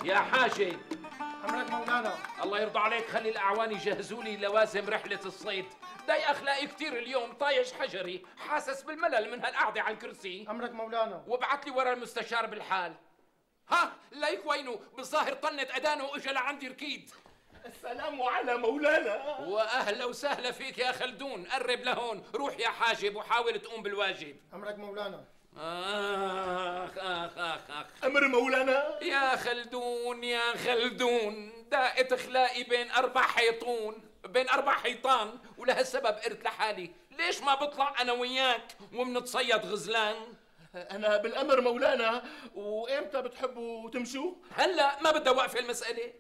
يا حاجة. أمرك مولانا. الله يرضى عليك، خلي الأعوان يجهزوا لي لوازم رحلة الصيد. ضايق أخلاقي كثير اليوم، طايش حجري، حاسس بالملل من هالقعدة على الكرسي. أمرك مولانا. وابعت لي ورا المستشار بالحال. ها ليك وينه؟ بالظاهر طنت أدانه وإجا لعندي ركيد. السلام على مولانا. وأهلا وسهلا فيك يا خلدون، قرب لهون، روح يا حاجب وحاول تقوم بالواجب. أمرك مولانا. آخ. أمر مولانا. يا خلدون يا خلدون، دقت أخلاقي بين بين أربع حيطان، ولهالسبب قلت لحالي ليش ما بطلع أنا وياك ومنتصيد غزلان؟ أنا بالأمر مولانا، وإمتى بتحبوا تمشوا؟ هلا ما بدها وقفة المسألة.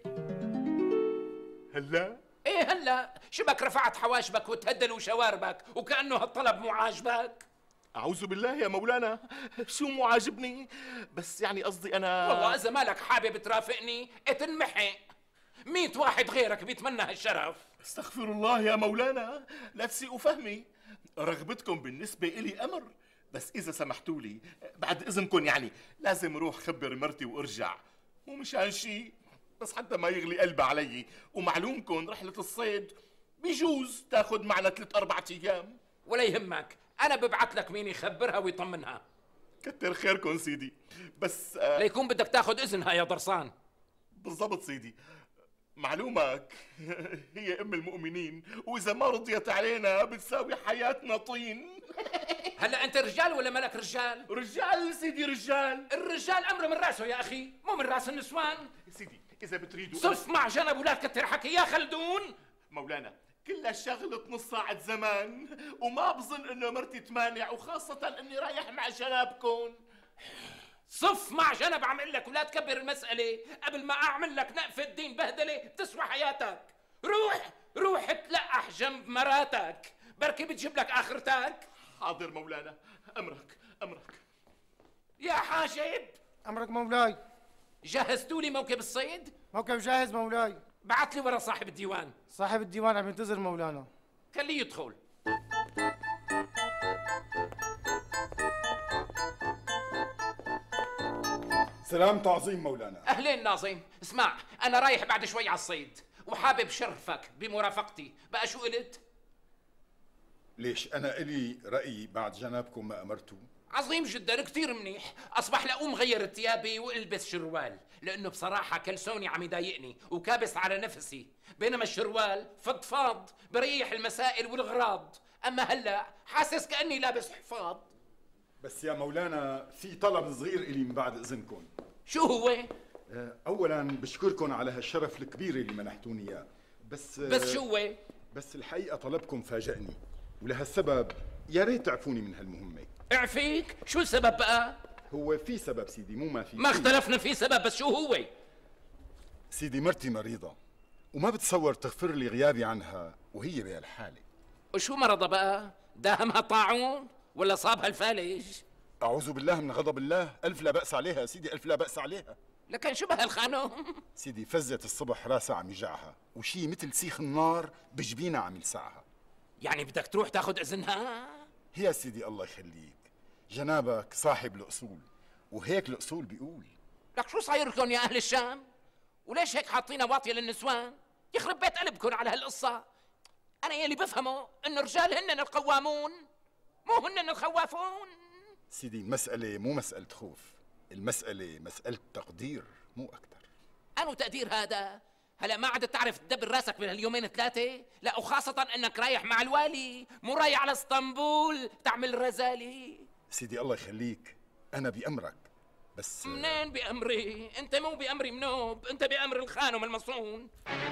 هلا؟ إيه هلا، شبك رفعت حواشبك وتهدلوا شواربك وكأنه هالطلب مو عاجبك؟ أعوذ بالله يا مولانا، شو مو عاجبني؟ بس يعني قصدي أنا والله إذا مالك حابب ترافقني اتنمحق، 100 واحد غيرك بيتمنى هالشرف. استغفر الله يا مولانا، لا تسيئوا فهمي، رغبتكم بالنسبة إلي أمر، بس إذا سمحتوا لي بعد إذنكم يعني لازم روح خبر مرتي وارجع، مو مشان شيء، بس حتى ما يغلي قلبها علي، ومعلومكم رحلة الصيد بيجوز تاخذ معنا 3-4 أيام. ولا يهمك، أنا ببعث لك مين يخبرها ويطمنها. كتر خيركم سيدي، بس ليكون بدك تاخذ إذنها يا ضرسان. بالضبط سيدي، معلومك هي أم المؤمنين، وإذا ما رضيت علينا بتساوي حياتنا طين. هلا أنت رجال ولا مالك رجال؟ رجال سيدي رجال. الرجال أمره من راسه يا أخي، مو من راس النسوان. سيدي إذا بتريدوا صف مع جنب ولا تكتر حكي يا خلدون. مولانا كلها شغلة نص ساعة زمان، وما بظن إنه مرتي تمانع، وخاصة إني رايح مع جنابكم. صف مع جنب عم اقول لك، ولا تكبر المسألة قبل ما أعمل لك نقفة دين بهدلة بتسوى حياتك. روح تلقح جنب مراتك، بركي بتجيب لك آخرتك. حاضر مولانا، أمرك. يا حاجب. أمرك مولاي. جهزتوا لي موكب الصيد؟ موكب جاهز مولاي. بعت لي ورا صاحب الديوان. صاحب الديوان عم ينتظر مولانا. خليه يدخل. سلام تعظيم مولانا. أهلين ناظم، اسمع أنا رايح بعد شوي على الصيد وحابب شرفك بمرافقتي، بقى شو قلت؟ ليش أنا إلي رأي بعد جنابكم ما أمرتوا؟ عظيم جدا، كثير منيح. أصبح لأقوم غير ثيابي وألبس شروال، لأنه بصراحة كلسوني عم يضايقني وكابس على نفسي، بينما الشروال فضفاض بريح المسائل والغراض، أما هلا حاسس كأني لابس حفاض. بس يا مولانا في طلب صغير إلي من بعد إذنكم. شو هو؟ أولاً بشكركم على هالشرف الكبير اللي منحتوني إياه، بس شو هو؟ بس الحقيقة طلبكم فاجأني، ولهالسبب يا ريت تعفوني من هالمهمة. اعفيك؟ شو السبب بقى؟ هو في سبب سيدي، مو ما في. ما اختلفنا في سبب، بس شو هو؟ سيدي مرتي مريضة وما بتصور تغفر لي غيابي عنها وهي بهالحالة. وشو مرضها بقى؟ داهمها طاعون ولا صابها الفالج؟ أعوذ بالله من غضب الله، ألف لا بأس عليها سيدي، ألف لا بأس عليها. لكن شو بهالخانم؟ سيدي فزت الصبح راسها عم يجعها، وشي مثل سيخ النار بجبينها عم يلسعها. يعني بدك تروح تاخذ إذنها؟ يا سيدي الله يخليك، جنابك صاحب الأصول، وهيك الأصول بيقول. لك شو صاير لكم يا أهل الشام؟ وليش هيك حاطينها واطية للنسوان؟ يخرب بيت قلبكم على هالقصة. أنا يلي بفهمه إنه الرجال هن القوامون، مو هن الخوافون. سيدي المسألة مو مسألة خوف، المسألة مسألة تقدير مو أكتر. أنو تقدير هذا؟ هلا ما عاد تعرف تدبر راسك بهاليومين 3؟ لا وخاصة انك رايح مع الوالي، مو رايح على اسطنبول تعمل رزالي. سيدي الله يخليك، أنا بأمرك، بس منين بأمري؟ أنت مو بأمري منوب، أنت بأمر الخانم المصون.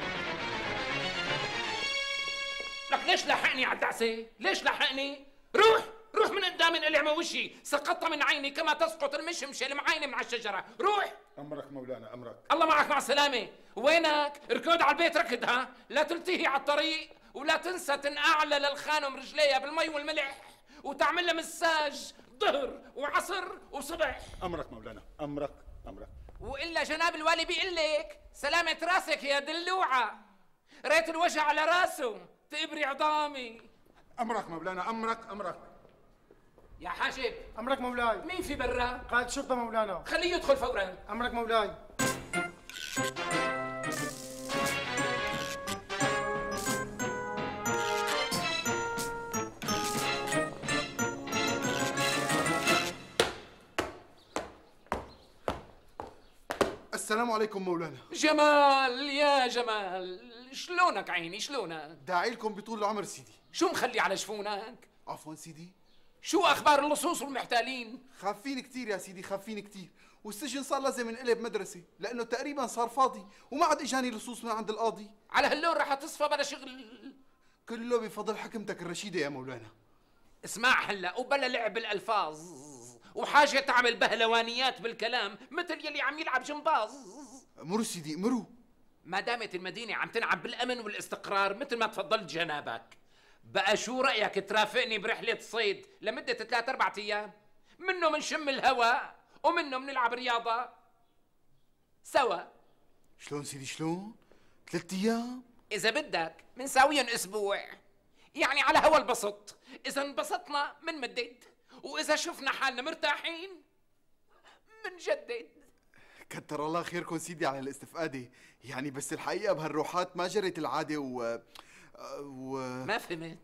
لك ليش لحقني على الدعسة؟ ليش لحقني؟ روح من قدام اللي عم وشي، سقطت من عيني كما تسقط المشمشة المعينة من على الشجرة، روح. أمرك مولانا أمرك. الله معك مع السلامة. وينك؟ ركض على البيت ركضها، لا تلتهي على الطريق، ولا تنسى تنقعلى للخانم رجليها بالمي والملح، وتعمل لها مساج ظهر وعصر وصبح. أمرك مولانا أمرك. وإلا جناب الوالي بيقول لك سلامة راسك يا دلوعة، ريت الوجع على راسه تقبري عظامي. أمرك مولانا أمرك. يا حاجب. أمرك مولاي. مين في برا؟ قائد شرطة مولانا. خليه يدخل فورا. أمرك مولاي. السلام عليكم مولانا. جمال يا جمال، شلونك عيني شلونك؟ داعي لكم بطول العمر سيدي. شو مخلي على جفونك؟ عفوا سيدي. شو اخبار اللصوص والمحتالين؟ خافين كثير يا سيدي، خافين كثير، والسجن صار لازم ينقلب مدرسة لأنه تقريبا صار فاضي وما عاد إجاني لصوص من عند القاضي. على هاللون رح تصفى بلا شغل. كله بفضل حكمتك الرشيدة يا مولانا. اسمع هلا، وبلا لعب بالالفاظ، وحاجة تعمل بهلوانيات بالكلام مثل يلي عم يلعب جمباز. مروا سيدي امروا. ما دامت المدينة عم تلعب بالأمن والاستقرار مثل ما تفضلت جنابك، بقى شو رأيك ترافقني برحلة صيد لمدة 3-4 أيام؟ منه منشم الهواء ومنه منلعب رياضة سوا. شلون سيدي شلون؟ 3 أيام؟ إذا بدك منساويهم أسبوع، يعني على هوا البسط. إذا انبسطنا منمدد، وإذا شفنا حالنا مرتاحين منجدد. كتر الله خيركم سيدي على الاستفادة، يعني بس الحقيقة بهالروحات ما جرت العادة ما فهمت.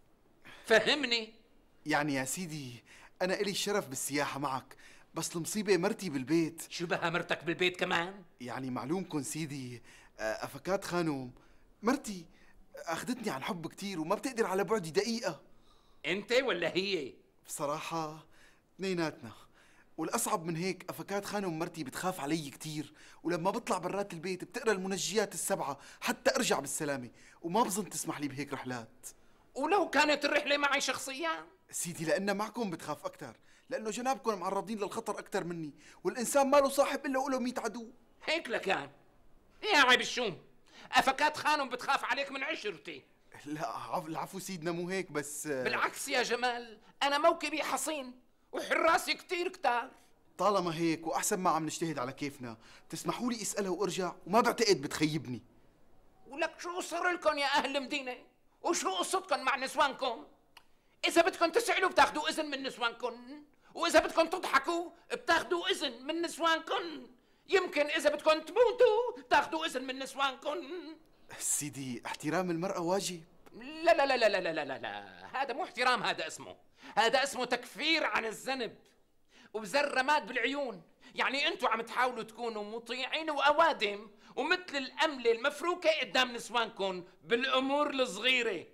فهمني. يعني يا سيدي أنا إلي الشرف بالسياحة معك، بس المصيبة مرتي بالبيت. شو بها مرتك بالبيت كمان؟ يعني معلومكن سيدي، أفكات خانم مرتي أخذتني عن حب كتير وما بتقدر على بعدي دقيقة. أنت ولا هي؟ بصراحة اثنيناتنا، والأصعب من هيك أفكات خانم مرتي بتخاف علي كتير، ولما بطلع برات البيت بتقرأ المنجيات ال7 حتى أرجع بالسلامة، وما بظن تسمح لي بهيك رحلات. ولو كانت الرحلة معي شخصيا؟ سيدي لأن معكم بتخاف أكتر، لأنه جنابكم معرضين للخطر أكتر مني، والإنسان ما له صاحب إلا وله 100 عدو. هيك لكان يا عيب الشوم، أفكات خانم بتخاف عليك من عشرتي. لا العفو سيدنا مو هيك، بس بالعكس يا جمال، أنا موكبي حصين وحراسي كتير كتار. طالما هيك وأحسن ما عم نجتهد على كيفنا، بتسمحوا لي أسألها وأرجع، وما بعتقد بتخيبني. ولك شو صار لكم يا أهل المدينة؟ وشو قصتكم مع نسوانكم؟ إذا بدكم تسعلوا بتاخدوا إذن من نسوانكم، وإذا بدكم تضحكوا بتاخدوا إذن من نسوانكم، يمكن إذا بدكم تموتوا بتاخدوا إذن من نسوانكم. سيدي احترام المرأة واجب. لا لا لا لا لا لا لا لا، هذا مو احترام، هذا اسمه تكفير عن الذنب وبزر رماد بالعيون. يعني انتوا عم تحاولوا تكونوا مطيعين وأوادم ومثل الأملة المفروكة قدام نسوانكم بالأمور الصغيرة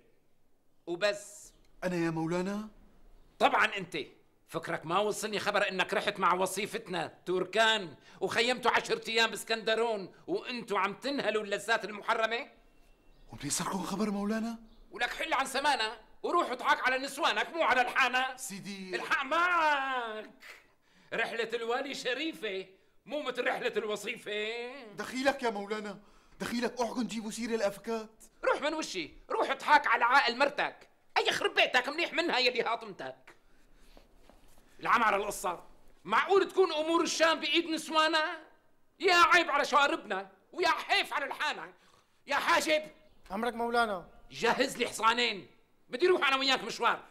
وبس. أنا يا مولانا؟ طبعا انت. فكرك ما وصلني خبر انك رحت مع وصيفتنا توركان وخيمتوا 10 أيام باسكندرون وانتوا عم تنهلوا اللذات المحرمة؟ ومنين صاركم خبر مولانا؟ ولك حل عن سمانة وروح اضحك على نسوانك مو على الحانة. سيدي الحق معك، رحلة الوالي شريفة مو مثل رحلة الوصيفة. دخيلك يا مولانا، دخيلك. احكن جيبوا سيرة الأفكات. روح من وشي، روح اضحك على عائل مرتك. أي يخرب بيتك منيح منها يلي هاطمتك. العم على القصة، معقول تكون أمور الشام بإيد نسوانا؟ يا عيب على شواربنا ويا حيف على الحانة. يا حاجب أمرك مولانا. جهز لي حصانين، بدي روح أنا وياك مشوار.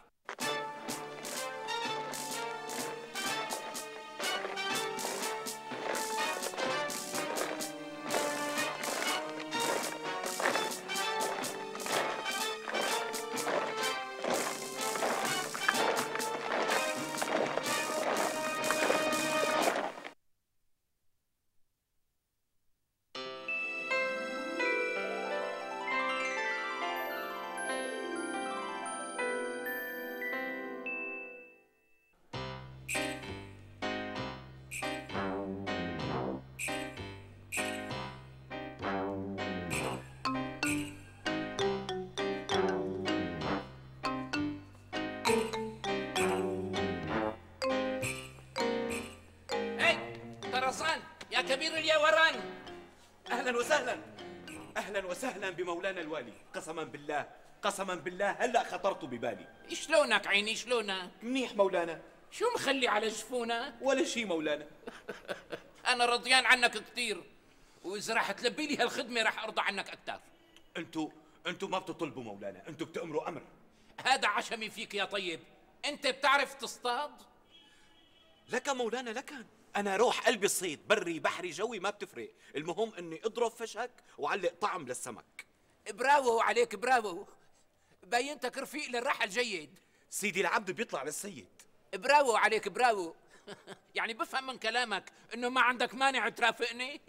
يا كبير اليوران. اهلا وسهلا، اهلا وسهلا بمولانا الوالي. قسما بالله هلا خطرت ببالي. شلونك عيني شلونك؟ منيح مولانا. شو مخلي على جفونك؟ ولا شي مولانا. انا رضيان عنك كثير، واذا راح تلبي لي هالخدمه راح ارضى عنك اكثر. انتو ما بتطلبوا مولانا، انتو بتأمروا امر. هذا عشمي فيك يا طيب. انت بتعرف تصطاد؟ لك مولانا لكن انا روح قلبي الصيد، بري بحري جوي ما بتفرق، المهم اني اضرب فشك وعلق طعم للسمك. برافو عليك برافو، بينتك رفيق للرحل جيد. سيدي العبد بيطلع للسيد. برافو عليك برافو. يعني بفهم من كلامك انه ما عندك مانع ترافقني.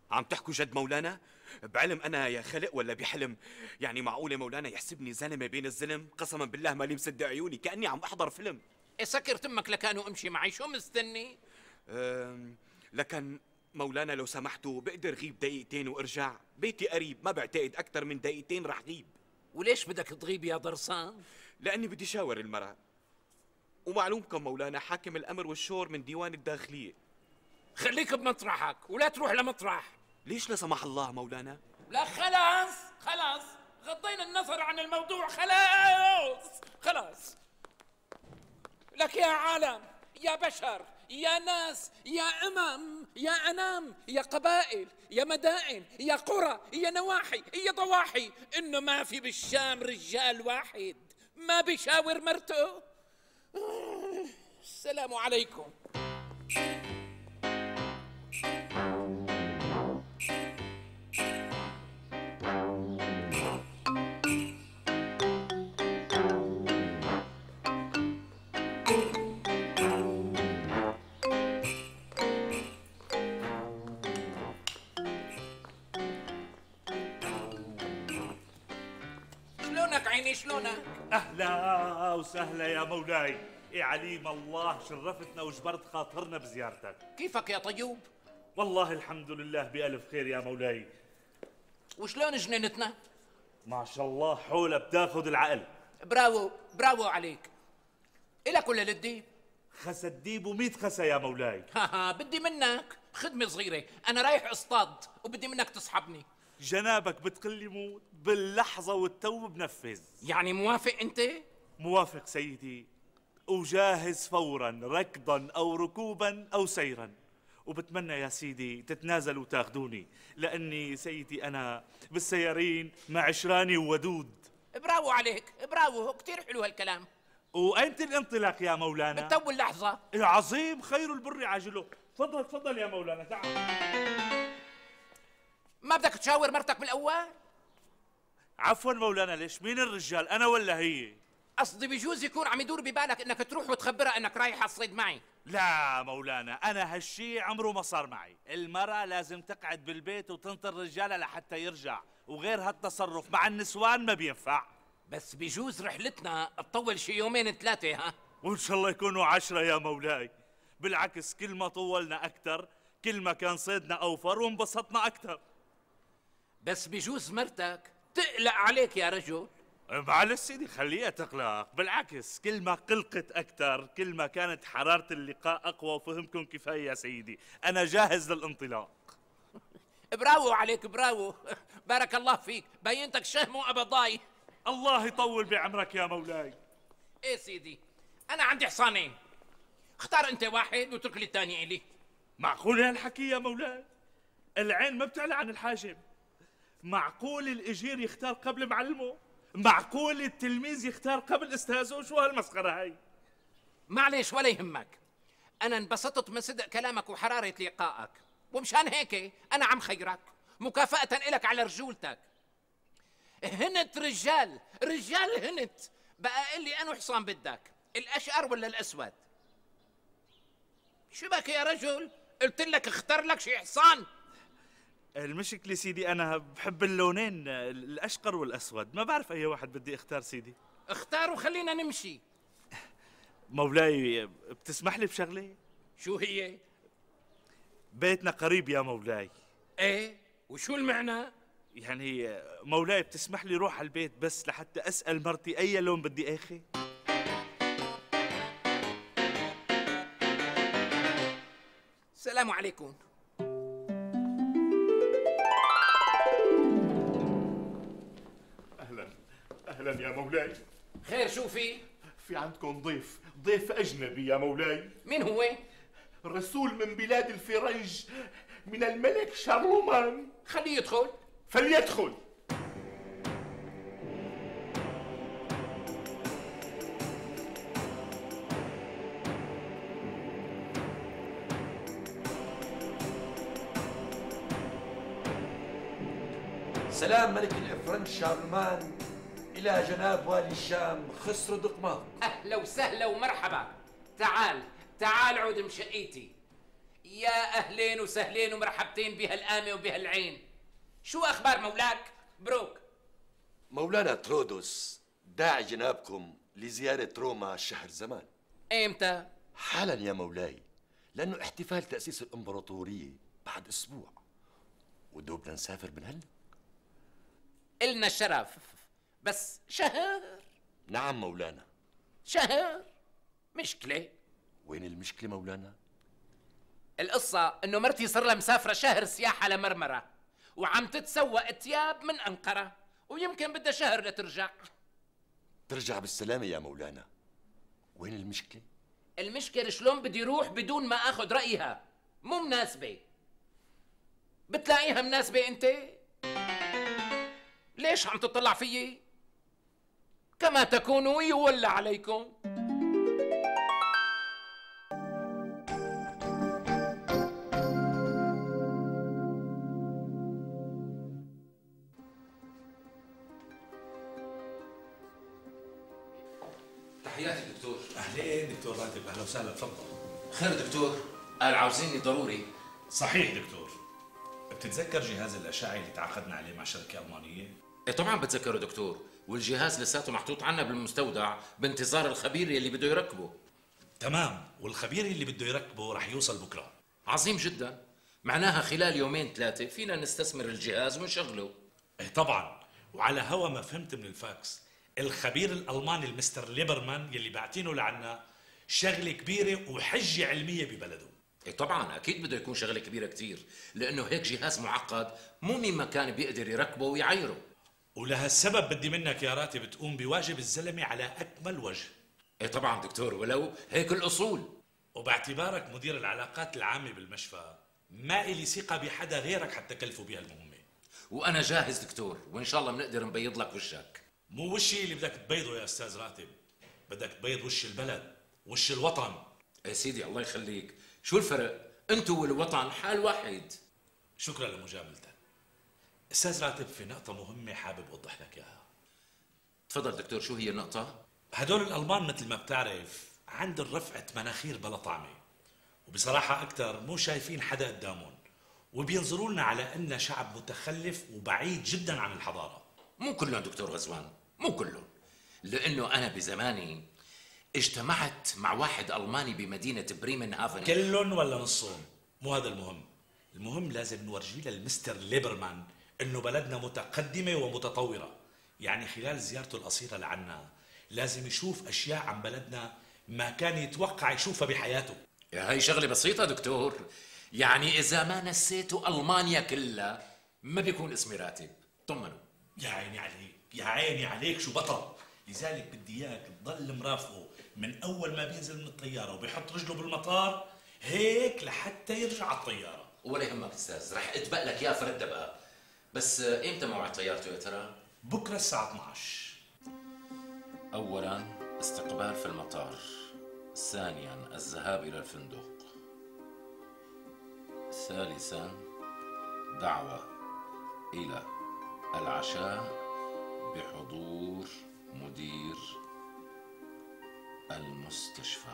عم تحكوا جد مولانا؟ بعلم انا يا خلق ولا بحلم؟ يعني معقوله مولانا يحسبني زلمه بين الزلم؟ قسما بالله مالي مصدق عيوني، كاني عم احضر فيلم. سكر تمك لكان وامشي معي، شو مستني؟ لكن مولانا لو سمحتوا بقدر غيب دقيقتين وارجع؟ بيتي قريب، ما بعتقد اكثر من دقيقتين رح غيب. وليش بدك تغيب يا ضرسان؟ لاني بدي شاور المرأة. ومعلومكم مولانا حاكم الامر والشور من ديوان الداخليه. خليك بمطرحك ولا تروح لمطرح. ليش لا سمح الله مولانا؟ لا خلاص غضينا النظر عن الموضوع، خلاص. لك يا عالم، يا بشر، يا ناس، يا يا أنام، يا قبائل، يا مدائن، يا قرى، يا نواحي، يا ضواحي، إنه ما في بالشام رجال واحد ما بيشاور مرته. السلام عليكم. شلونك عيني شلونك؟ أهلا وسهلا يا مولاي. إيه عليم الله شرفتنا وجبرت خاطرنا بزيارتك. كيفك يا طيوب؟ والله الحمد لله بألف خير يا مولاي. وشلون جنينتنا؟ ما شاء الله حولها بتاخذ العقل. براوو عليك. إلك ولا للديب؟ خس الديب و100 خسة يا مولاي. بدي منك خدمة صغيرة، أنا رايح اصطاد وبدي منك تصحبني. جنابك بتقلي موت باللحظة والتو بنفذ. يعني موافق أنت؟ موافق سيدي، وجاهز فورا ركضا أو ركوبا أو سيرا. وبتمنى يا سيدي تتنازلوا وتاخذوني، لأني سيدي أنا بالسيارين مع عشراني وودود. براوو عليك، براوو، كتير حلو هالكلام. وأيمتى الانطلاق يا مولانا؟ بتطول لحظة. عظيم، خير البر عاجله. تفضل يا مولانا، تعال. ما بدك تشاور مرتك بالأول؟ عفوا مولانا، ليش؟ مين الرجال، أنا ولا هي؟ قصدي بجوز يكون عم يدور ببالك انك تروح وتخبرها انك رايح الصيد معي. لا مولانا، أنا هالشي عمره ما صار معي. المرأة لازم تقعد بالبيت وتنطر رجالها لحتى يرجع، وغير هالتصرف مع النسوان ما بينفع. بس بجوز رحلتنا تطول شي يومين ثلاثة وإن شاء الله يكونوا 10 يا مولاي. بالعكس، كل ما طولنا أكثر كل ما كان صيدنا أوفر وانبسطنا أكثر. بس بجوز مرتك تقلق عليك يا رجل. معلش سيدي، خليها تقلق. بالعكس، كل ما قلقت أكثر كل ما كانت حرارة اللقاء أقوى. وفهمكم كفاية يا سيدي، أنا جاهز للانطلاق. براوو عليك، براوو. بارك الله فيك، بينتك شهم وأبضاي. الله يطول بعمرك يا مولاي. ايه سيدي، أنا عندي حصانين، اختار أنت واحد واترك لي الثاني إلي. معقول هالحكي يا مولاي؟ العين ما بتعلى عن الحاجب. معقول الإجير يختار قبل معلمه؟ معقول التلميذ يختار قبل أستاذه؟ شو هالمسخرة هاي؟ معليش ولا يهمك، أنا انبسطت من صدق كلامك وحرارة لقائك، ومشان هيك أنا عم خيرك مكافأة إلك على رجولتك. هنت رجال هنت. بقى قل لي أنو حصان بدك، الأشقر ولا الأسود؟ شو بك يا رجل؟ قلت لك اختار لك شي حصان. المشكلة سيدي أنا بحب اللونين، الأشقر والأسود، ما بعرف أي واحد بدي اختار سيدي. اختار وخلينا نمشي. مولاي بتسمح لي بشغلة؟ شو هي؟ بيتنا قريب يا مولاي. ايه، وشو المعنى؟ يعني مولاي بتسمح لي روح على البيت بس لحتى أسأل مرتي أي لون بدي آخذ؟ السلام عليكم. أهلا يا مولاي. خير، شو في عندكم ضيف أجنبي يا مولاي. مين هو؟ الرسول من بلاد الفرنج، من الملك شارلمان. خليه يدخل. فليدخل. سلام ملك الفرنج شارلمان إلى جناب والي الشام خسر دقماق. أهلا وسهلا ومرحبا. تعال عود مشقيتي. يا أهلين وسهلين ومرحبتين بهالقامة وبهالعين. شو أخبار مولاك؟ بروك. مولانا ترودوس داعي جنابكم لزيارة روما شهر زمان. إمتى؟ حالا يا مولاي، لأنه احتفال تأسيس الإمبراطورية بعد أسبوع، ودوبنا نسافر من هلا. إلنا الشرف، بس شهر. نعم مولانا. شهر؟ مشكلة. وين المشكلة مولانا؟ القصة إنه مرتي صار لها مسافرة شهر سياحة لمرمرة، وعم تتسوق تياب من أنقرة، ويمكن بدها شهر لترجع. ترجع بالسلامة يا مولانا. وين المشكلة؟ المشكلة شلون بدي روح بدون ما اخذ رأيها؟ مو مناسبة. بتلاقيها مناسبة انت؟ ليش عم تطلع فيي؟ كما تكونوا يولى عليكم. تحياتي دكتور. اهلين دكتور راتب، اهلا وسهلا، تفضل. خير دكتور، قال عاوزيني ضروري. صحيح دكتور. بتتذكر جهاز الاشعه اللي تعاقدنا عليه مع شركه المانيه؟ ايه طبعا بتذكره دكتور، والجهاز لساته محطوط عنا بالمستودع بانتظار الخبير يلي بده يركبه. تمام، والخبير اللي بده يركبه رح يوصل بكره. عظيم جدا، معناها خلال يومين ثلاثة فينا نستثمر الجهاز ونشغله. ايه طبعا، وعلى هوا ما فهمت من الفاكس، الخبير الالماني المستر ليبرمان يلي بعتينه لعنا شغله كبيره وحجه علميه ببلده. ايه طبعا اكيد بده يكون شغله كبيره كثير، لانه هيك جهاز معقد مو مين ما كان بيقدر يركبه ويعيره. ولهالسبب بدي منك يا راتب تقوم بواجب الزلمه على اكمل وجه. ايه طبعا دكتور، ولو هيك الاصول. وباعتبارك مدير العلاقات العامه بالمشفى، ما إلي ثقه بحدا غيرك حتى كلفه بها المهمه. وانا جاهز دكتور، وان شاء الله بنقدر نبيض لك وشك. مو وشي اللي بدك تبيضه يا استاذ راتب، بدك تبيض وش البلد، وش الوطن. يا سيدي الله يخليك، شو الفرق؟ انتو والوطن حال واحد. شكرا لمجاملتك. استاذ راتب، في نقطة مهمة حابب اوضح لك اياها. تفضل دكتور، شو هي النقطة؟ هدول الالمان مثل ما بتعرف عند رفعة مناخير بلا طعمة، وبصراحة اكثر مو شايفين حدا قدامهم، وبينظروا لنا على اننا شعب متخلف وبعيد جدا عن الحضارة. مو كلهم دكتور غزوان، مو كلهم، لانه انا بزماني اجتمعت مع واحد الماني بمدينه بريمن هافن. كلهم ولا نصهم؟ مو هذا المهم، المهم لازم نورجي للمستر ليبرمان انه بلدنا متقدمه ومتطوره، يعني خلال زيارته القصيره لعنا لازم يشوف اشياء عن بلدنا ما كان يتوقع يشوفها بحياته. يا هاي شغله بسيطه دكتور، يعني اذا ما نسيتوا المانيا كلها ما بيكون اسمي راتب، طمنوا. يا عيني عليك، يا عيني عليك، شو بطل. لذلك بدي اياك تضل مرافقه من اول ما بينزل من الطياره وبيحط رجله بالمطار هيك لحتى يرجع على الطياره. ولا يهمك استاذ، رح اتبق لك يا فرد بقى. بس امتى موعد طيارته يا ترى؟ بكره الساعه 12. اولا استقبال في المطار، ثانيا الذهاب الى الفندق، ثالثا دعوه الى العشاء بحضور مدير المستشفى.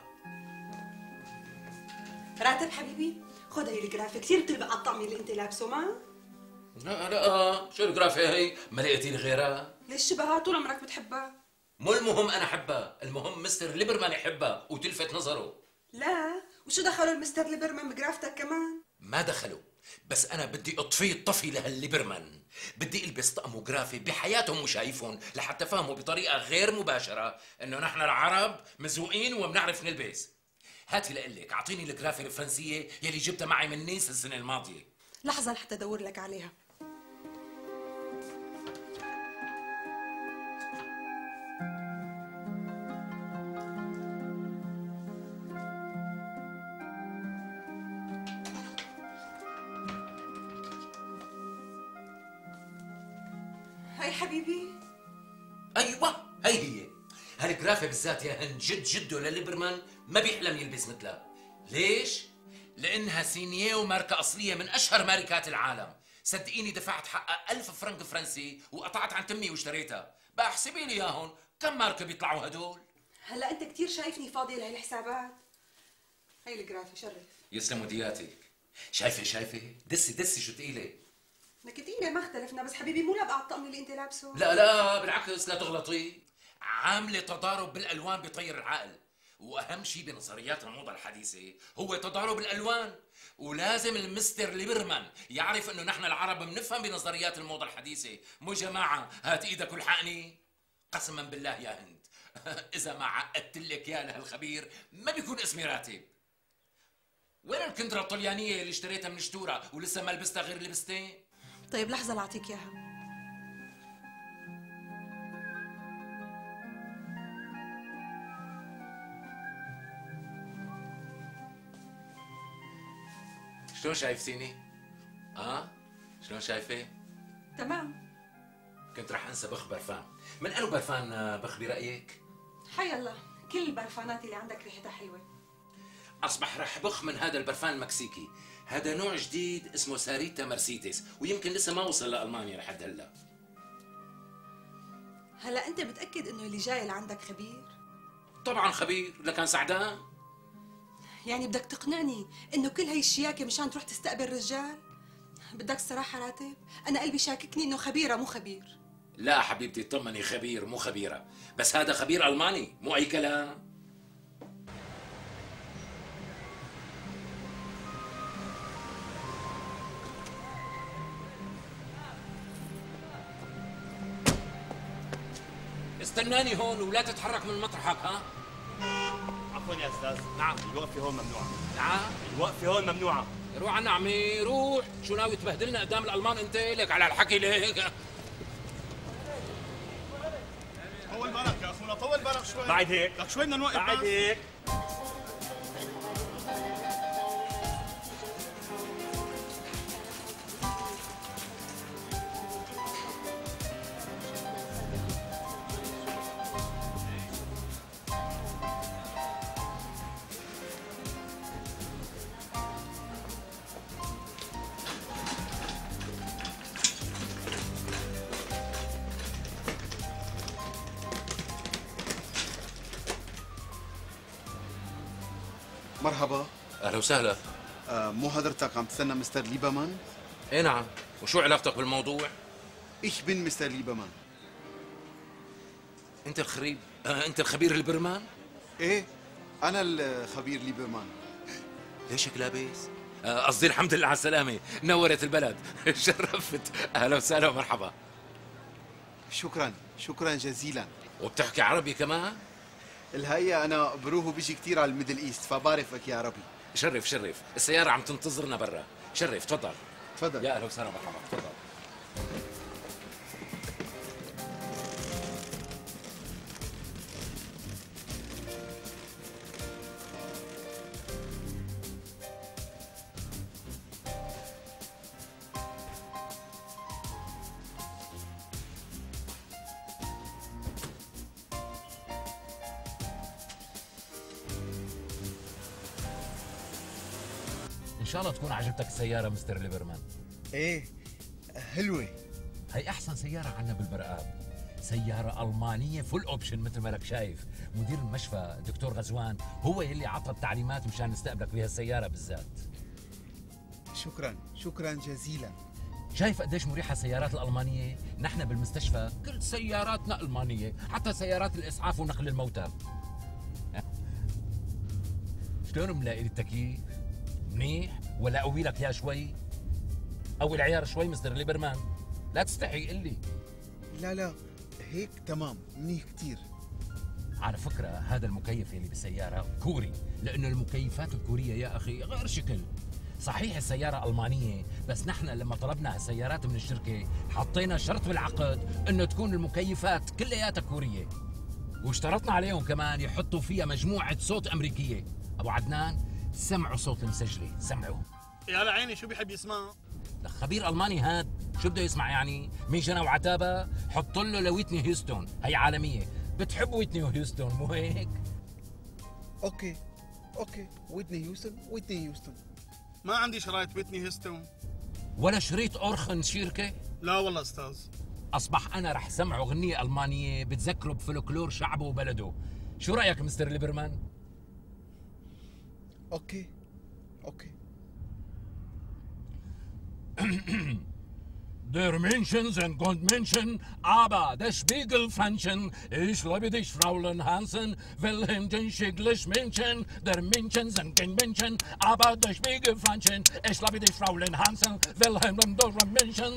راتب حبيبي، خذ هي الجرافة، كثير بتلبق على الطقم اللي انت لابسه. ما لا شو الجرافة هي؟ ما لقيتي لي غيرها؟ ليش شبهها؟ طول عمرك بتحبها. مو المهم انا احبها، المهم مستر ليبرمان يحبها وتلفت نظره. لا، وشو دخلوا المستر ليبرمان بجرافتك كمان؟ ما دخلوا، بس انا بدي اطفي الطفي لهالليبرمان، بدي البس طقم وجرافي بحياتهم وشايفهم لحتى فهموا بطريقه غير مباشره انه نحن العرب مزوقين وبنعرف نلبس. هاتي لقلك، اعطيني الجرافي الفرنسيه يلي جبتها معي من نيس السنه الماضيه. لحظه لحتى ادور لك عليها. هاي حبيبي. ايوه هي هي هالجرافة بالذات يا هند، جد جده لليبرمان ما بيحلم يلبس مثلها. ليش؟ لانها سينيه وماركه اصليه من اشهر ماركات العالم. صدقيني دفعت حقها 1000 فرنك فرنسي وقطعت عن تمي واشتريتها. بقى احسبي لي اياهم، كم ماركه بيطلعوا هدول؟ هلا انت كثير شايفني فاضي لهالحسابات. هي الجرافة شرف. يسلموا دياتك. شايفة دسي شو تقيلة. نكتينة ما اختلفنا، بس حبيبي مو لابقى على الطقم اللي انت لابسه. لا بالعكس، لا تغلطي. عاملة تضارب بالألوان بيطير العقل. وأهم شيء بنظريات الموضة الحديثة هو تضارب الألوان. ولازم المستر ليبرمان يعرف انه نحن العرب بنفهم بنظريات الموضة الحديثة. مو جماعة هات ايدك والحقني. قسما بالله يا هند اذا ما عقدت لك يا لهالخبير ما بيكون اسمي راتب. وين الكندرة الطليانية اللي اشتريتها من شتورة ولسه ما لبستها غير لبستين؟ طيب لحظة لاعطيك اياها. شلون شايفتيني؟ شلون شايفة؟ تمام. كنت رح انسى بخ برفان. من انو برفان بخ برأيك؟ حي الله، كل البرفانات اللي عندك ريحتها حلوة. اصبح رح بخ من هذا البرفان المكسيكي. هذا نوع جديد اسمه ساريتا مرسيدس، ويمكن لسه ما وصل لألمانيا لحد هلا. هلا انت متأكد انه اللي جاي لعندك خبير؟ طبعا خبير، لكان سعدان. يعني بدك تقنعني انه كل هي الشياكة مشان تروح تستقبل رجال؟ بدك الصراحة راتب؟ انا قلبي شاككني انه خبيرة مو خبير. لا حبيبتي اطمني، خبير مو خبيرة، بس هذا خبير ألماني مو أي كلام. استناني هون ولا تتحرك من مطرحك. عفوا يا استاذ. نعم. الوقفة هون ممنوعة. نعم. الوقفة هون ممنوعة. روح عنا عمي روح. شو ناوي تبهدلنا قدام الألمان انت؟ لك على الحكي ليك. طول بالك يا اخونا، طول بالك شوي. بعد هيك لك شوي بدنا نوقف. بعد هيك مرحبا. أهلا وسهلا. مو حضرتك عم تستنى مستر ليبرمان؟ ايه نعم. وشو علاقتك بالموضوع؟ إيش بن مستر ليبرمان؟ انت الخريب انت الخبير البرمان؟ ايه انا الخبير ليبرمان. ليشك لابس؟ قصدي الحمد لله على السلامة، نورت البلد. شرفت. أهلا وسهلا ومرحبا. شكرا جزيلا. وبتحكي عربي كمان؟ الحقيقة أنا بروح وبيجي كثير على الميدل إيست فبعرفك يا عربي. شرف. السيارة عم تنتظرنا برا. شرف تفضل. تفضل. يا أهلا وسهلا مرحبا. تفضل. إن شاء الله تكون عجبتك السيارة مستر ليبرمان. إيه حلوة. هي أحسن سيارة عنا بالبرقاب. سيارة ألمانية فول أوبشن مثل ما لك شايف. مدير المشفى دكتور غزوان هو يلي عطى التعليمات مشان نستقبلك بهالسيارة بالذات. شكرا جزيلا. شايف قديش مريحة السيارات الألمانية؟ نحن بالمستشفى كل سياراتنا ألمانية، حتى سيارات الإسعاف ونقل الموتى. شلون ملاقي التكييف؟ منيح ولا أقوي لك يا شوي؟ أو العيار شوي مستر ليبرمان؟ لا تستحي قل لي. لا هيك تمام منيح كتير. على فكرة هذا المكيف اللي بالسيارة كوري، لأنه المكيفات الكورية يا أخي غير شكل. صحيح السيارة ألمانية، بس نحن لما طلبنا هالسيارات من الشركة حطينا شرط بالعقد إنه تكون المكيفات كلياتها كورية، واشترطنا عليهم كمان يحطوا فيها مجموعة صوت أمريكية. أبو عدنان سمعوا صوت المسجلة، سمعوا. يا لعيني شو بيحب يسمع؟ خبير ألماني هاد، شو بده يسمع يعني؟ مين جنى وعتابة؟ حط له لويتني هيوستون، هي عالمية. بتحب ويتني وهيوستون مو هيك؟ اوكي ويتني هيوستون. ما عندي شرايط ويتني هيوستون. ولا شريط أورخن شيركة؟ لا والله استاذ. أصبح أنا رح سمعه أغنية ألمانية بتذكره بفلكلور شعبه وبلده. شو رأيك مستر ليبرمان؟ اوكي اوكي. Der Münchens and Goldmünchen, aber der Spiegelfanchen. Ich liebe dich, Fraulein Hansen, Wilhelm den Schiglisch München. Der Münchens and Goldmünchen, aber der Spiegelfanchen. Ich liebe dich, Fraulein Hansen, Wilhelm den München.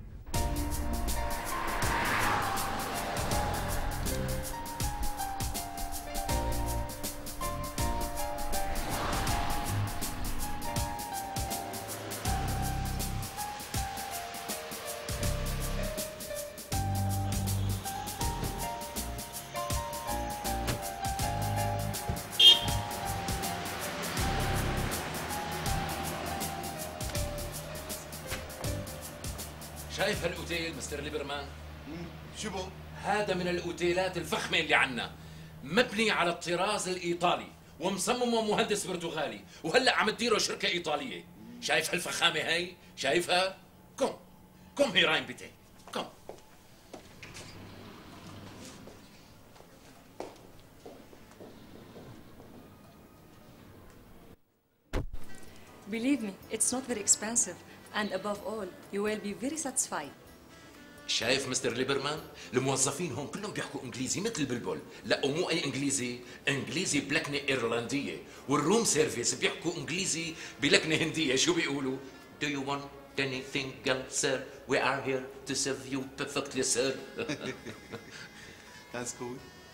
شايف هالاوتيل مستر ليبرمان؟ شو بو؟ هذا من الاوتيلات الفخمه اللي عنا، مبني على الطراز الايطالي ومصممه مهندس برتغالي، وهلا عم تديره شركه ايطاليه. شايف هالفخامه هي؟ شايفها؟ كم هيراين بيتي، كم. Believe me, it's not very expensive. And above all, you will be very satisfied. شايف مستر ليبرمان؟ الموظفين هون كلهم بيحكوا انجليزي مثل البلبل، لا ومو اي انجليزي، انجليزي بلكنه ايرلنديه، والروم سيرفيس بيحكوا انجليزي بلكنه هنديه، شو بيقولوا؟ Do you want anything else, sir? We are here to serve you perfectly, sir. That's cool.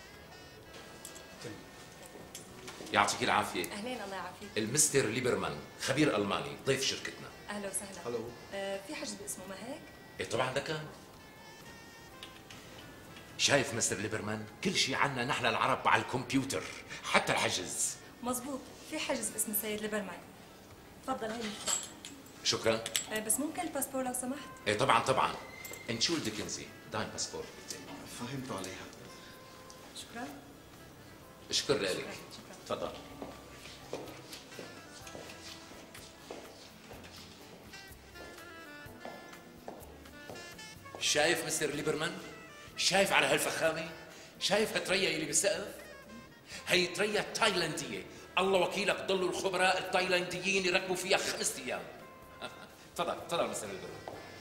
يعطيك العافيه. أهلين، الله يعافيك. المستر ليبرمان خبير الماني، ضيف شركتنا. أهلا وسهلا. هلو. في حجز باسمه ما هيك؟ ايه طبعا ده كان. شايف مستر ليبرمان؟ كل شيء عنا نحن العرب على الكمبيوتر، حتى الحجز. مزبوط، في حجز باسم السيد ليبرمان. تفضل هي المفتاح. شكرا. بس ممكن الباسبور لو سمحت؟ ايه طبعا. انشول ديكنزي، داين باسبور. فهمتوا عليها. شكرا. شكرا لك. تفضل. شايف مستر ليبرمان؟ شايف على هالفخامه؟ شايف هالتريا اللي بالسقف؟ هي تريا تايلانديه، الله وكيلك ضلوا الخبراء التايلانديين يركبوا فيها 5 ايام. تفضل مستر ليبرمان.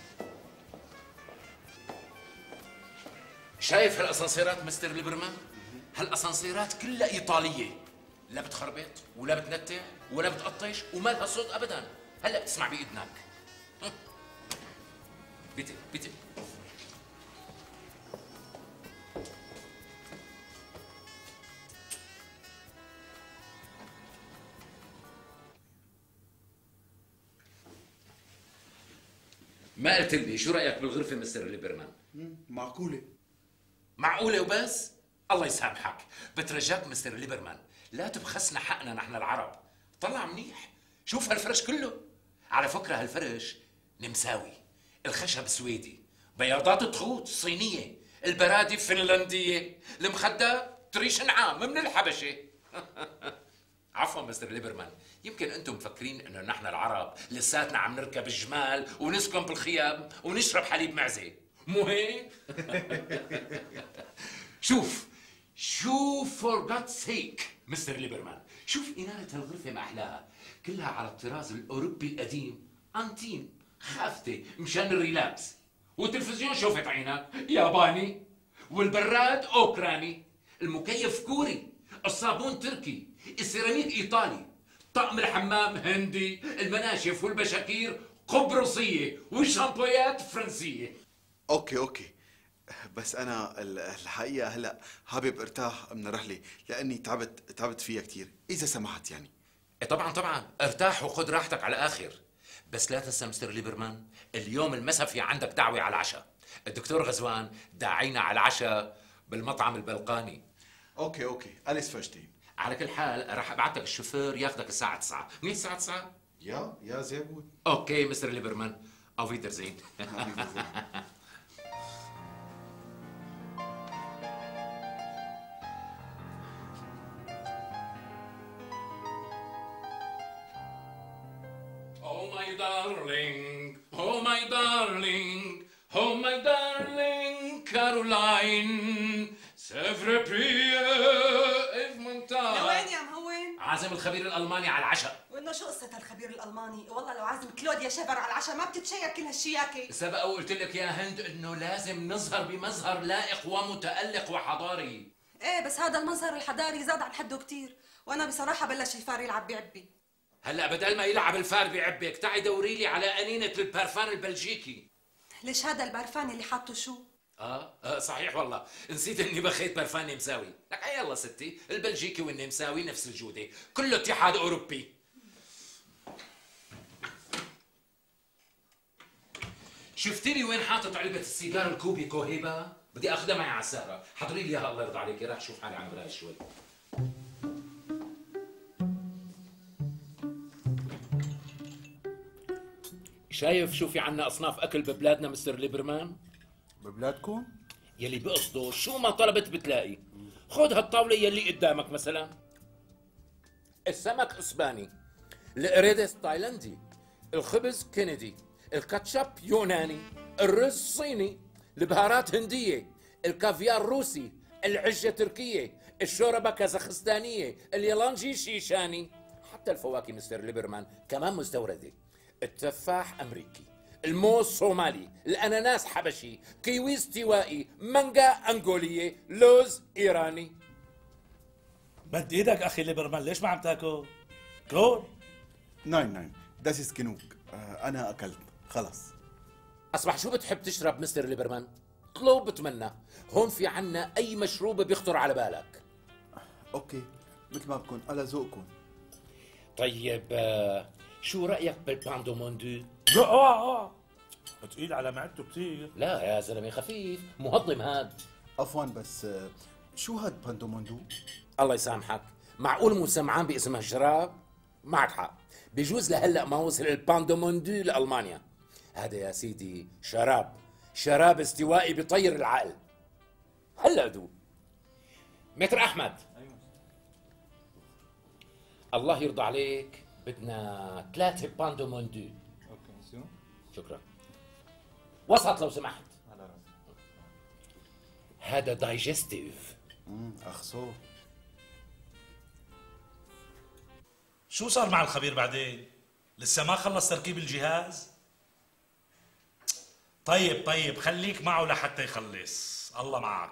شايف هالاسانسيرات مستر ليبرمان؟ هالاسانسيرات كلها ايطاليه، لا بتخربط ولا بتنتع ولا بتقطش وما لها صوت ابدا. هلا بتسمع باذنك. بيتي. ما قلت لي شو رايك بالغرفه مستر ليبرمان؟ معقوله. معقوله وبس؟ الله يسامحك، بترجاك مستر ليبرمان لا تبخسنا حقنا نحن العرب. طلع منيح، شوف هالفرش كله. على فكره هالفرش نمساوي، الخشب سويدي، بياضات تخوت صينيه، البرادي فنلنديه، المخدات تريش نعام من الحبشه. عفوا مستر ليبرمان، يمكن انتم مفكرين انه نحن العرب لساتنا عم نركب الجمال ونسكن بالخيام ونشرب حليب معزه، مو هيك؟ شوف فور جاد سيك مستر ليبرمان، شوف إنارة هالغرفة ما أحلاها، كلها على الطراز الأوروبي القديم، أنتين خافتة مشان الريلاكس، والتلفزيون شوفت عينك ياباني، والبراد أوكراني، المكيف كوري، الصابون تركي، السيراميك إيطالي، طقم الحمام هندي، المناشف والبشاكير قبرصية، والشامبويات فرنسية. اوكي بس انا الحقيقه هلا حابب ارتاح من الرحله لاني تعبت فيها كثير، اذا سمحت يعني. طبعا ارتاح وخذ راحتك على الاخر، بس لا تنسى مستر ليبرمان اليوم المساء في عندك دعوه على العشاء، الدكتور غزوان داعينا على العشاء بالمطعم البلقاني. اوكي اليس فشتين. على كل حال راح ابعث لك الشوفير ياخذك الساعه 9، منيح الساعه 9؟ يا زي بود. اوكي مستر ليبرمان، auf Wiedersehen. Oh my darling, Caroline, c'est vrai plus لوين يا مهون؟ عازم الخبير الالماني على العشاء. وانه شو قصة الخبير الالماني؟ والله لو عازم كلوديا شيفر على العشاء ما بتتشيك كل هالشياكة. سبق وقلت لك يا هند انه لازم نظهر بمظهر لائق ومتألق وحضاري. ايه بس هذا المظهر الحضاري زاد عن حده كتير، وانا بصراحة بلش الفار يلعب بعبي. هلا بدل ما يلعب الفار بعبك تعي دوري لي على أنينة البارفان البلجيكي. ليش هذا البرفان اللي حاطه شو؟ صحيح والله نسيت اني بخيت برفان نمساوي. لك يلا ستي، البلجيكي والنمساوي نفس الجودة، كله اتحاد اوروبي. شفتي لي وين حاطط علبة السيجار الكوبي كوهيبا؟ بدي اخذها معي على السهرة، حضري لي اياها الله يرضى عليكي، راح اشوف حالي عم براي شوي. شايف شو في عنا اصناف اكل ببلادنا مستر ليبرمان؟ ببلادكم؟ يلي بقصده شو ما طلبت بتلاقي. خذ هالطاولة يلي قدامك مثلا، السمك اسباني، القريدس تايلندي، الخبز كندي، الكاتشب يوناني، الرز صيني، البهارات هندية، الكافيار روسي، العجة تركية، الشوربة كازاخستانية، اليالانجي شيشاني، حتى الفواكه مستر ليبرمان كمان مستوردة. التفاح أمريكي، الموز صومالي، الأناناس حبشي، كيوي استوائي، مانجا أنغولية، لوز إيراني. مد ايدك اخي ليبرمان، ليش ما عم تاكل؟ كل. ناين das ist genug. أنا أكلت خلص. أصبح شو بتحب تشرب مستر ليبرمان؟ اطلب بتمنى، هون في عنا أي مشروب بيخطر على بالك. أوكي مثل ما بكون على ذوقكم. طيب شو رأيك بالباندوموندو؟ لا تقيل على معدته كثير. لا يا زلمة خفيف، مهضم هاد. عفوا بس شو هاد باندوموندو؟ الله يسامحك، معقول مو سمعان باسم هالشراب؟ معك حق، بجوز لهلا ما وصل الباندوموندو لألمانيا. هذا يا سيدي شراب استوائي بيطير العقل. هلا دوب. متر أحمد. الله يرضى عليك، بدنا 3 باندوموندو. اوكي شكرا. وسط لو سمحت. هذا دايجستيف. أخصو. شو صار مع الخبير بعدين؟ لسه ما خلص تركيب الجهاز؟ طيب خليك معه لحتى يخلص، الله معك.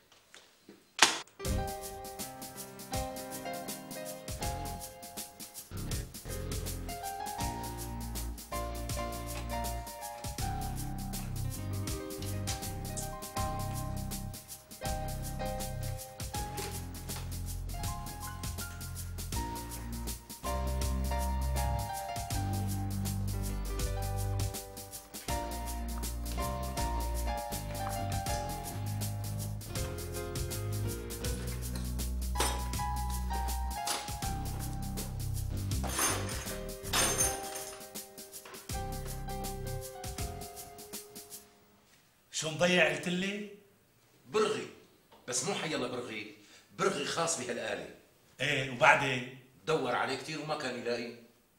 شو مضيع قلت لي؟ برغي، بس مو حيلا برغي خاص بهالآلة. ايه وبعدين؟ دور عليه كثير وما كان يلاقي.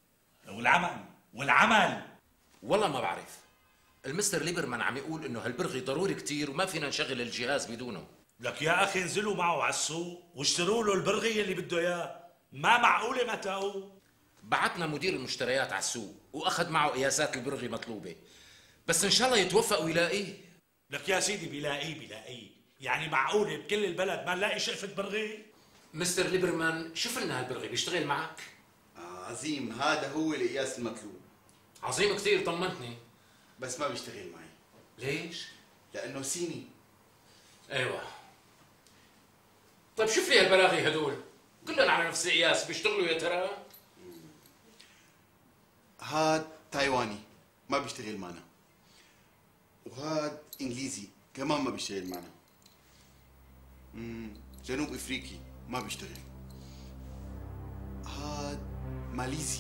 والعمل والله ما بعرف. المستر ليبرمان عم يقول انه هالبرغي ضروري كثير وما فينا نشغل الجهاز بدونه. لك يا اخي انزلوا معه على السوق واشتروا له البرغي اللي بده اياه، ما معقوله ما تلاقوه. بعتنا مدير المشتريات على السوق واخذ معه قياسات البرغي مطلوبه، بس ان شاء الله يتوفق ويلاقيه. لك يا سيدي بيلاقيه، يعني معقوله بكل البلد ما نلاقي شقفه برغي؟ مستر ليبرمان شوف لنا هالبرغي بيشتغل معك؟ عظيم، هذا هو القياس المطلوب. عظيم كثير، طمنتني. بس ما بيشتغل معي. ليش؟ لأنه صيني. ايوه. طيب شوف لي هالبراغي هدول، كلهم على نفس القياس، بيشتغلوا يا ترى؟ هاد تايواني ما بيشتغل معنا، وهاد انجليزي كمان ما بيشتغل معنا. جنوب افريقي ما بيشتغل. هاد ماليزي.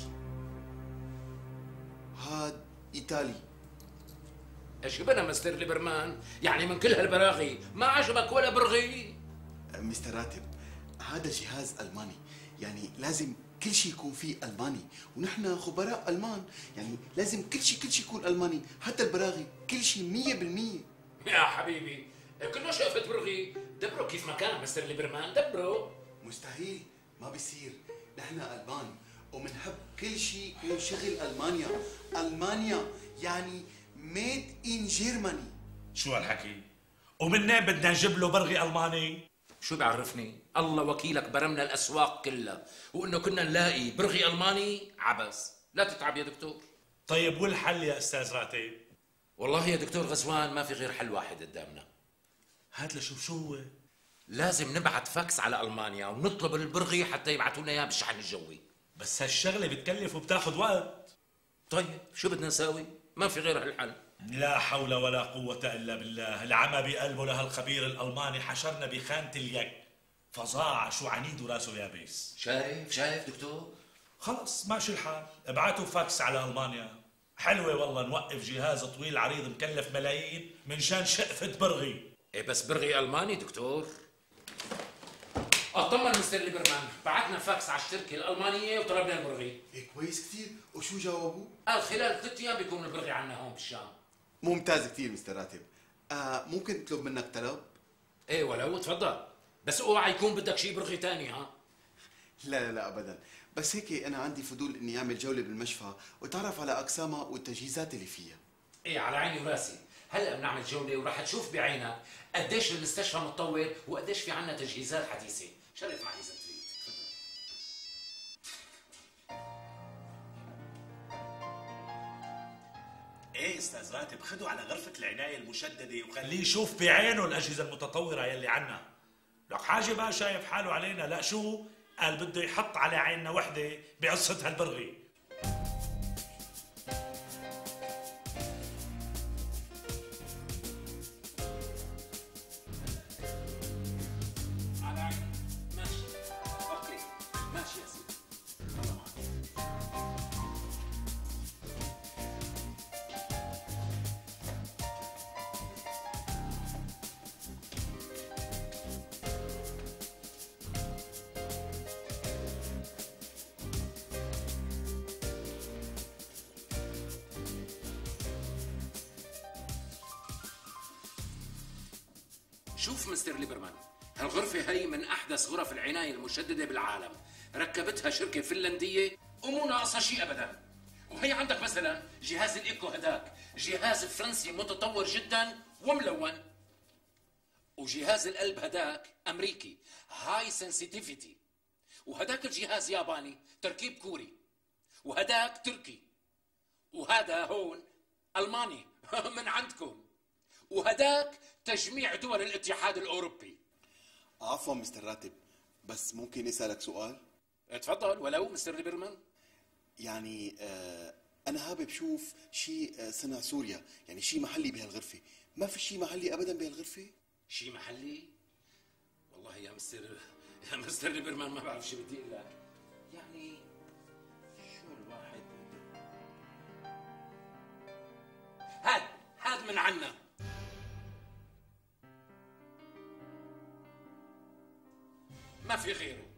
هاد ايطالي. ايش بنا مستر ليبرمان؟ يعني من كل هالبراغي ما عجبك ولا برغي؟ مستر راتب، هذا جهاز الماني، يعني لازم كل شيء يكون فيه الماني، ونحن خبراء المان، يعني لازم كل شيء يكون الماني، حتى البراغي كل شيء 100%. يا حبيبي كله شقفة برغي، دبره كيف ما كان مستر ليبرمان، دبره. مستحيل، ما بيصير، نحن ألمان ومنحب كل شيء يكون شغل ألمانيا. ألمانيا يعني ميد إن جيرماني. شو هالحكي؟ ومنين بدنا نجيب له برغي ألماني؟ شو بعرفني؟ الله وكيلك برمنا الأسواق كلها وإنه كنا نلاقي برغي ألماني عبس. لا تتعب يا دكتور. طيب والحل يا أستاذ راتب؟ والله يا دكتور غزوان ما في غير حل واحد قدامنا. هات لشوف شو هو. لازم نبعت فاكس على ألمانيا ونطلب البرغي حتى يبعتوا لنا إياه بالشحن الجوي. بس هالشغلة بتكلف وبتاخذ وقت. طيب شو بدنا نساوي؟ ما في غير هالحل. لا حول ولا قوة إلا بالله. العمى بقلبه لهالخبير الألماني حشرنا بخانة اليك. فظاعة شو عنيد وراسه يابس. شايف دكتور؟ خلص ماشي الحال. ابعتوا فاكس على ألمانيا. حلوة والله نوقف جهاز طويل عريض مكلف ملايين من شان شقفة برغي. ايه بس برغي ألماني دكتور. طمن مستر ليبرمان، بعتنا فاكس على الشركة الألمانية وطلبنا البرغي. إيه كويس كثير. وشو جاوبوا؟ قال خلال 3 أيام بيكون البرغي عنا هون بالشام. ممتاز كثير مستر راتب. ممكن اطلب منك طلب؟ ايه ولو تفضل، بس اوعى يكون بدك شيء برغي ثاني ها؟ لا ابدا، بس هيك انا عندي فضول اني اعمل جوله بالمشفى واتعرف على اقسامها والتجهيزات اللي فيها. ايه على عيني وراسي، هلا بنعمل جوله وراح تشوف بعينك قديش المستشفى متطور وقديش في عنا تجهيزات حديثه. شرف معي اذا تريد. ايه استاذ راتب، خده على غرفة العناية المشددة وخليه يشوف بعينه الأجهزة المتطورة يلي عنا. لك حاجة بقى شايف حاله علينا، لا شو؟ قال بده يحط على عيننا وحدة بقصة هالبرغي. على عيني، ماشي. اوكي، ماشي يا سيدي. شوف مستر ليبرمان، هالغرفة هي من أحدث غرف العناية المشددة بالعالم، ركبتها شركة فنلندية ومو ناقصها شيء أبدا. وهي عندك مثلا جهاز الإيكو هداك، جهاز فرنسي متطور جدا وملون. وجهاز القلب هداك أمريكي هاي سنسيتيفيتي. وهداك الجهاز ياباني تركيب كوري. وهداك تركي. وهذا هون ألماني من عندكم. وهداك تجميع دول الاتحاد الأوروبي. عفوا مستر راتب، بس ممكن اسالك سؤال؟ تفضل ولو مستر ليبرمان. يعني انا حابب شوف شيء صنع سوريا، يعني شيء محلي بهالغرفه. ما في شيء محلي ابدا بهالغرفه؟ شيء محلي؟ والله يا مستر ليبرمان ما بعرف شو بدي اقول لك. يعني شو الواحد هاد من عنا. ما في غيره.